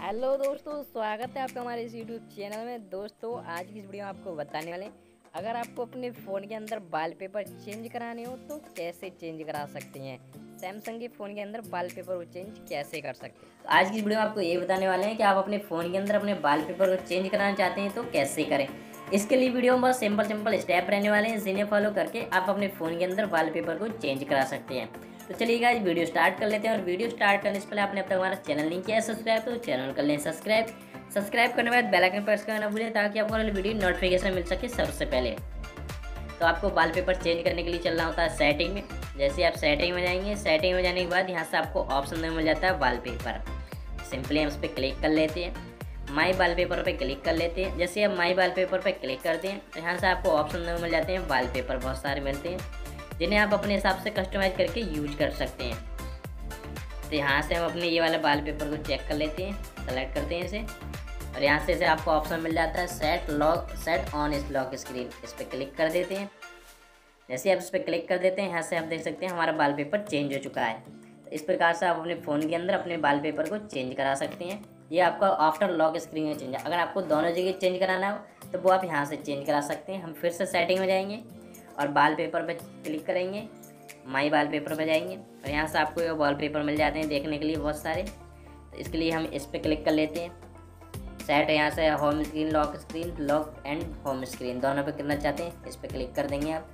Hello दोस्तों, स्वागत है आपका हमारे इस यूट्यूब चैनल में। दोस्तों आज की इस वीडियो में आपको बताने वाले हैं, अगर आपको अपने फ़ोन के अंदर वॉलपेपर चेंज कराने हो तो कैसे चेंज करा सकते हैं। सैमसंग के फ़ोन के अंदर वॉलपेपर को चेंज कैसे कर सकते हैं। तो आज की इस वीडियो में आपको ये बताने वाले हैं कि आप अपने फ़ोन के अंदर अपने वॉलपेपर को चेंज कराना चाहते हैं तो कैसे करें। इसके लिए वीडियो में बहुत सिंपल स्टेप रहने वाले हैं, जिन्हें फॉलो करके आप अपने फ़ोन के अंदर वॉलपेपर को चेंज करा सकते हैं। तो चलिए गाइस वीडियो स्टार्ट कर लेते हैं। और वीडियो स्टार्ट करने से पहले आपने अब तक हमारा चैनल नहीं किया है सब्सक्राइब, तो चैनल कर लें सब्सक्राइब करने के बाद बेल आइकन प्रेस करना ना भूलें, ताकि आपको वीडियो नोटिफिकेशन मिल सके सबसे पहले। तो आपको वॉलपेपर चेंज करने के लिए चलना होता है सेटिंग में। जैसे आप सेटिंग में जाएंगे, सेटिंग में जाने के बाद यहाँ से आपको ऑप्शन मिल जाता है वॉलपेपर। सिंपली हम उस पर क्लिक कर लेते हैं, माई वॉलपेपर पे क्लिक कर लेते हैं। जैसे आप माई वॉलपेपर पे क्लिक करते हैं तो यहाँ से आपको ऑप्शन मिल जाते हैं वॉलपेपर, बहुत सारे मिलते हैं, जिन्हें आप अपने हिसाब से कस्टमाइज करके यूज कर सकते हैं। तो यहाँ से हम अपने ये वाले वॉलपेपर को चेक कर लेते हैं, सेलेक्ट करते हैं इसे, और यहाँ से आपको ऑप्शन मिल जाता है सेट ऑन इस लॉक स्क्रीन। इस पर क्लिक कर देते हैं। जैसे आप इस पर क्लिक कर देते हैं, यहाँ से आप देख सकते हैं हमारा वॉलपेपर चेंज हो चुका है। तो इस प्रकार से आप अपने फ़ोन के अंदर अपने वॉलपेपर को चेंज करा सकते हैं। ये आपका आफ्टर लॉक स्क्रीन में चेंज है। अगर आपको दोनों जगह चेंज कराना हो तो वो आप यहाँ से चेंज करा सकते हैं। हम फिर से सेटिंग में जाएंगे और वॉलपेपर पे क्लिक करेंगे, माई वॉलपेपर पे जाएंगे, और यहाँ से आपको ये वॉलपेपर मिल जाते हैं देखने के लिए बहुत सारे। तो इसके लिए हम इस पर क्लिक कर लेते हैं। सेट यहाँ से home screen, lock and home screen दोनों पे करना चाहते हैं, इस पर क्लिक कर देंगे। आप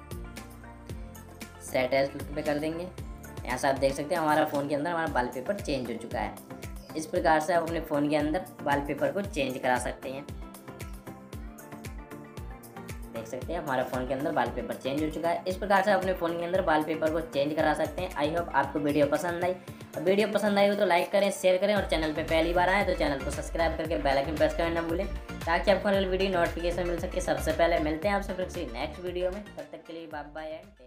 सेट एज पे कर देंगे। यहाँ से आप देख सकते हैं हमारा फ़ोन के अंदर हमारा वॉलपेपर चेंज हो चुका है। इस प्रकार से आप अपने फ़ोन के अंदर वॉलपेपर को चेंज करा सकते हैं। देख सकते हैं हमारा फ़ोन के अंदर वॉलपेपर चेंज हो चुका है। इस प्रकार से अपने फ़ोन के अंदर वॉलपेपर को चेंज करा सकते हैं। आई होप आपको वीडियो पसंद आई, और वीडियो पसंद आई हो तो लाइक करें, शेयर करें, और चैनल पे पहली बार आए तो चैनल को सब्सक्राइब करके बेल आइकन प्रेस करना ना भूलें, ताकि आपको वीडियो नोटिफिकेशन मिल सके सबसे पहले। मिलते हैं आपसे फिर किसी नेक्स्ट वीडियो में, तब तक के लिए बाय बाय एंड